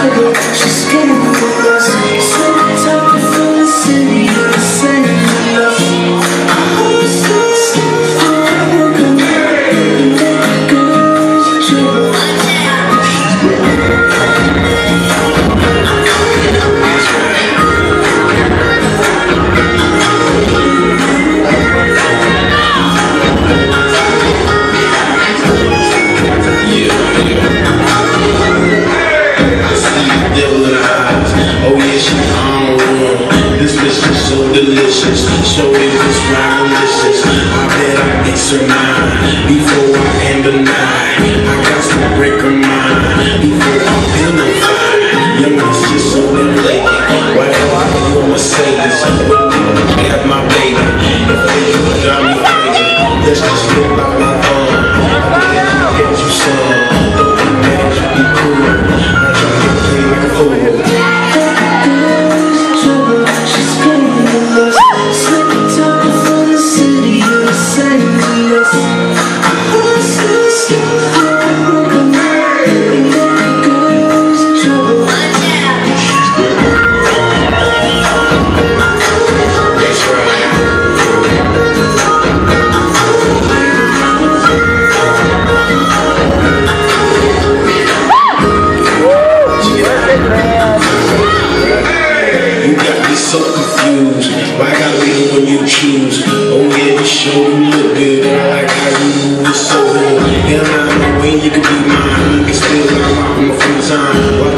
Delicious, so is this rhyme delicious. I bet I get some mine before I end the night. I got to break her mind before I pin on fire. Young is just so damn late. Why do I feel Mercedes when you have my baby? If they drive me crazy, let's just live like my own. I get you some, don't be mad, you be cool. I try to play like a fool. So confused, why I gotta leave when you choose? Oh yeah, you sure you look good, and I like how you move, it's so good. And I know when you can be mine, you can still got my full time.